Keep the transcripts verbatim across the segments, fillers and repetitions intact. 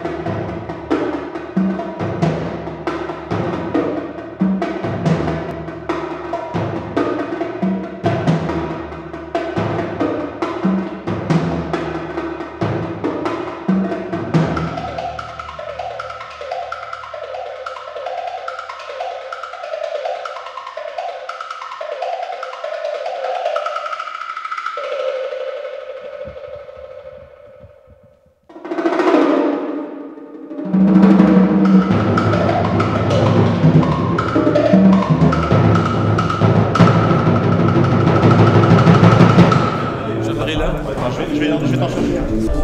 Je vais, je vais t'en chercher.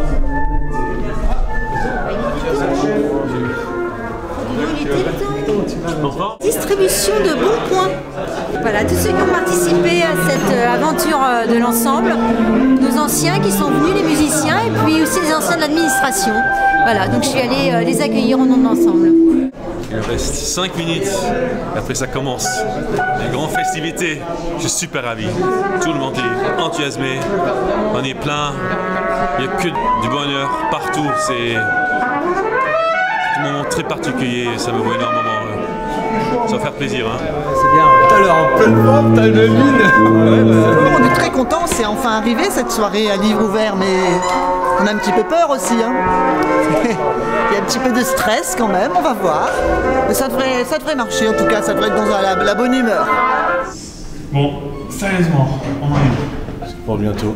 Distribution de bons points. Voilà, tous ceux qui ont participé à cette aventure de l'ensemble, nos anciens qui sont venus, les musiciens, et puis aussi les anciens de l'administration. Voilà, donc je suis allée les accueillir au nom de l'ensemble. Il reste cinq minutes, et après ça commence. Les grandes festivités, je suis super ravi. Tout le monde est enthousiasmé, on est plein, il n'y a que du bonheur partout. C'est un moment très particulier, ça me vaut énormément. Ça va faire plaisir. Hein. C'est bien, ouais. T'as l'air en pleine forme, t'as une mine. Ouais, bah... On est très contents, c'est enfin arrivé cette soirée à livre ouvert, mais on a un petit peu peur aussi. Hein. Il y a un petit peu de stress quand même, on va voir. Mais ça devrait, ça devrait marcher en tout cas, ça devrait être dans la, la bonne humeur. Bon, sérieusement, on en est. C'est pour bientôt.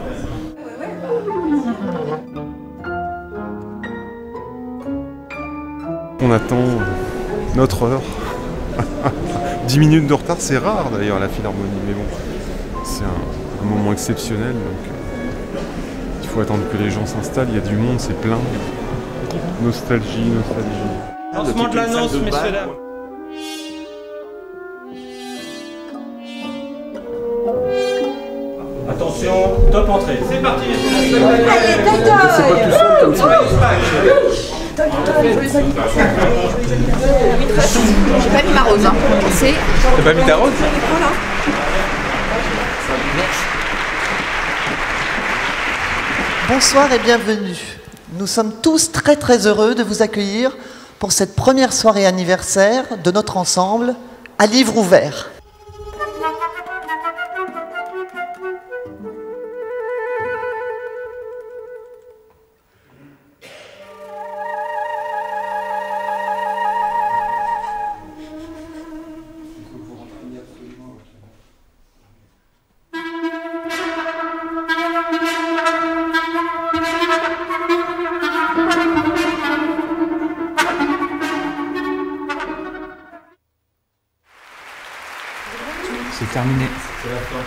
On attend notre heure. dix minutes de retard, c'est rare d'ailleurs à la Philharmonie, mais bon, c'est un, un moment exceptionnel, donc euh, il faut attendre que les gens s'installent, il y a du monde, c'est plein. Nostalgie, nostalgie. Lancement de l'annonce, messieurs dames. Attention, top entrée. C'est parti, messieurs dames. Allez, d'accord. C'est pas tout seul comme ça. J'ai pas mis ma rose, hein. C'est... T'as pas mis ta rose? Voilà. Bonsoir et bienvenue. Nous sommes tous très très heureux de vous accueillir pour cette première soirée anniversaire de notre ensemble à livre ouvert. C'est terminé. C'est la fin.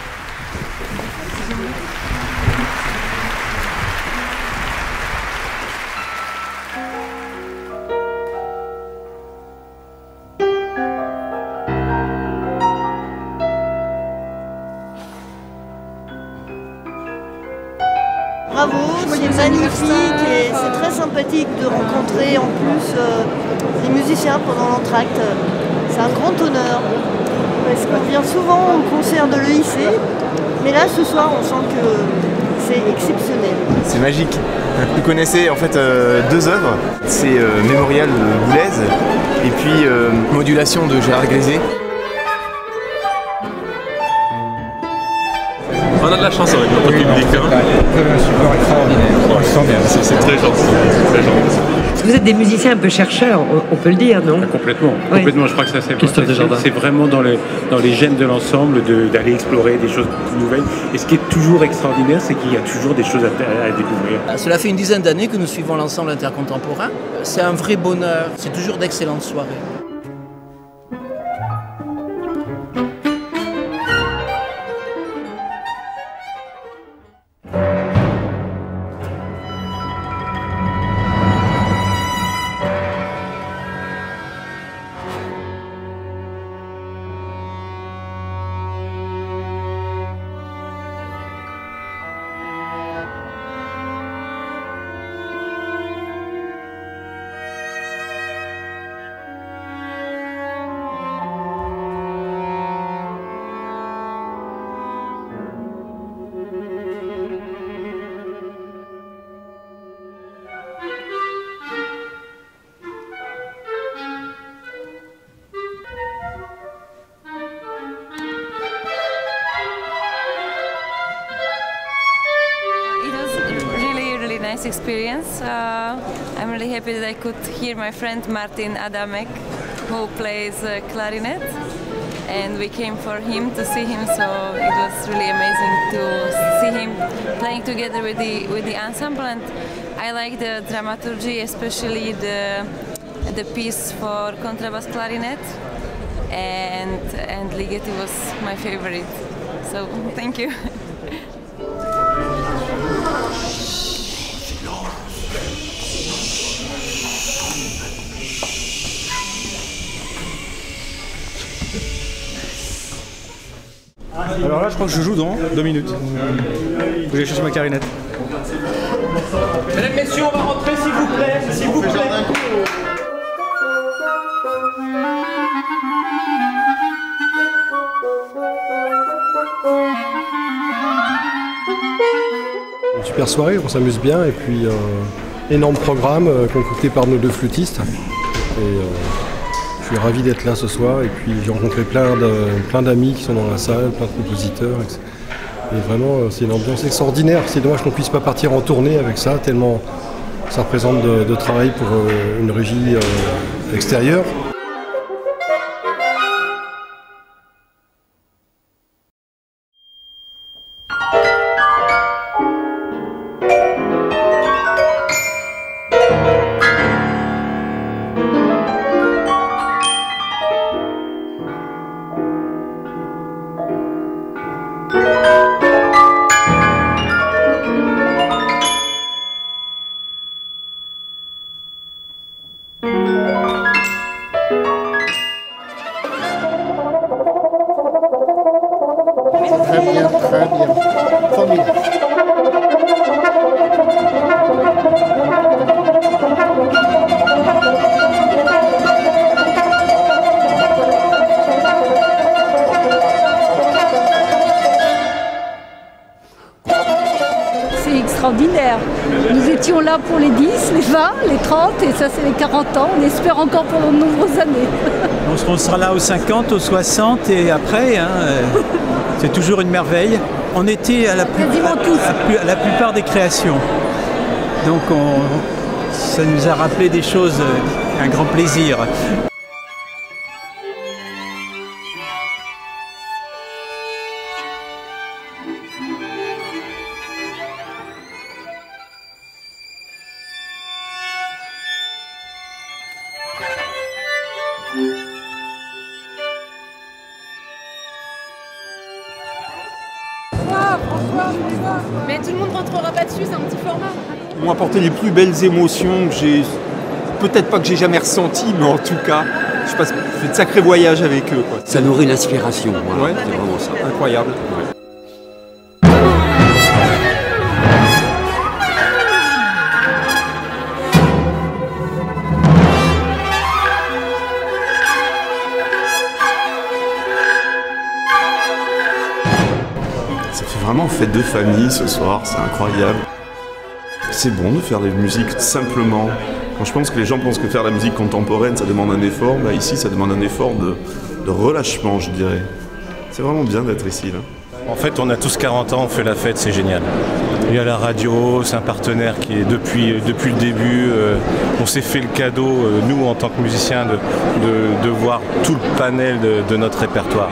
Bravo, c'est magnifique et c'est très sympathique de rencontrer en plus euh, les musiciens pendant l'entracte. C'est un grand honneur parce qu'on vient souvent au concert de l'E I C, mais là ce soir on sent que c'est exceptionnel. C'est magique. Vous connaissez en fait euh, deux œuvres, c'est euh, Mémorial de Boulez et puis euh, Modulation de Gérard Grézé. On a de la chance avec notre public. Hein. Vous avez un support extraordinaire. Ouais, Je sens bien. C'est très gentil. Très gentil. Vous êtes des musiciens un peu chercheurs, on, on peut le dire, non? Ah, complètement, Oui. complètement. Je crois que ça c'est c'est vraiment dans, le, dans les gènes de l'ensemble d'aller explorer des choses nouvelles. Et ce qui est toujours extraordinaire, c'est qu'il y a toujours des choses à, à découvrir. Cela fait une dizaine d'années que nous suivons l'ensemble intercontemporain. C'est un vrai bonheur. C'est toujours d'excellentes soirées. experience. Uh, I'm really happy that I could hear my friend Martin Adamek, who plays uh, clarinet, and we came for him to see him. So it was really amazing to see him playing together with the with the ensemble. And I like the dramaturgy, especially the the piece for contrabass clarinet, and and Ligeti was my favorite. So thank you. Alors là, je crois que je joue dans deux minutes. Faut que j'aille chercher ma clarinette. Mesdames, messieurs, on va rentrer s'il vous plaît, s'il vous plaît. Une super soirée, on s'amuse bien et puis un énorme programme euh, concocté par nos deux flûtistes. Et, euh, je suis ravi d'être là ce soir et puis j'ai rencontré plein de, plein d'amis qui sont dans la salle, plein de compositeurs. Et vraiment, c'est une ambiance extraordinaire. C'est dommage qu'on ne puisse pas partir en tournée avec ça, tellement ça représente de, de travail pour euh, une régie euh, extérieure. Très bien, très bien. Formidable. C'est extraordinaire. Nous étions là pour les dix, les vingt, les trente et ça c'est les quarante ans. On espère encore pour de nombreuses années. On sera là aux cinquante, aux soixante et après. Hein, c'est toujours une merveille. On était à la, plus, à, à, à la plupart des créations. Donc on, ça nous a rappelé des choses, un grand plaisir. Mais tout le monde rentrera pas dessus, c'est un petit format. Ils m'ont apporté les plus belles émotions que j'ai, peut-être pas que j'ai jamais ressenties, mais en tout cas, je passe fait de sacrés voyages avec eux. Quoi. Ça nourrit l'inspiration, voilà, ouais, c'est vraiment ça. Incroyable. Ouais. Ça fait vraiment fête de famille ce soir, c'est incroyable. C'est bon de faire de la musique simplement. Quand je pense que les gens pensent que faire de la musique contemporaine ça demande un effort, bah ici ça demande un effort de, de relâchement, je dirais. C'est vraiment bien d'être ici là. En fait, on a tous quarante ans, on fait la fête, c'est génial. Il y a la radio, c'est un partenaire qui est depuis, depuis le début. Euh, on s'est fait le cadeau, euh, nous en tant que musiciens, de, de, de voir tout le panel de, de notre répertoire.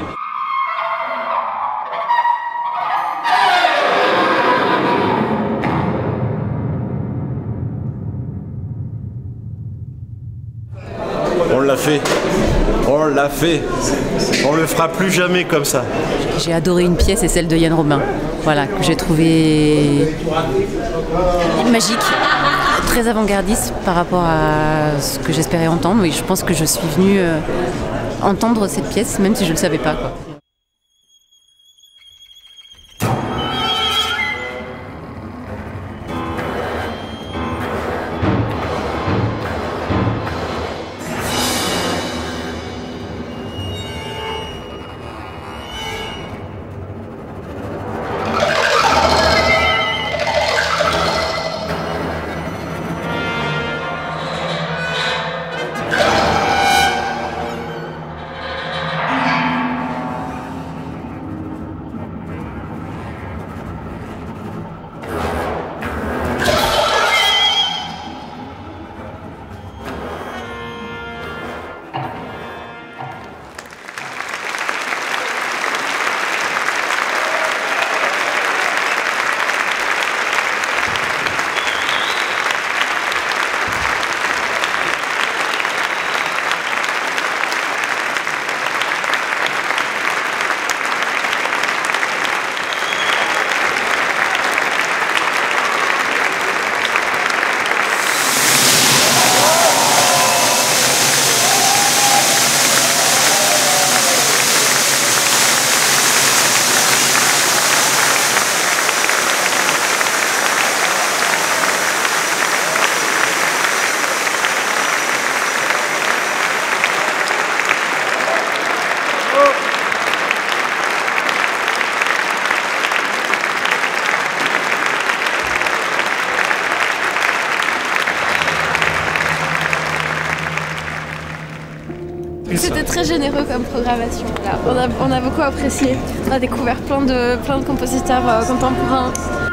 On l'a fait, on l'a fait, on le fera plus jamais comme ça. J'ai adoré une pièce, c'est celle de Yann Robin, voilà, que j'ai trouvée magique, très avant-gardiste par rapport à ce que j'espérais entendre. Oui, je pense que je suis venue euh, entendre cette pièce, même si je ne le savais pas, quoi. c'était très généreux comme programmation. Voilà. On, a, on a beaucoup apprécié. On a découvert plein de, plein de compositeurs euh, contemporains.